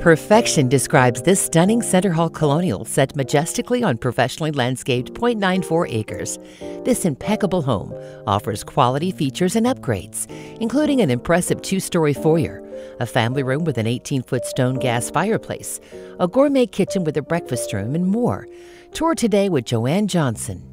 Perfection describes this stunning Center Hall Colonial set majestically on professionally landscaped 0.94 acres. This impeccable home offers quality features and upgrades, including an impressive two-story foyer, a family room with an 18-foot stone gas fireplace, a gourmet kitchen with a breakfast room, and more. Tour today with Joanne Johnson.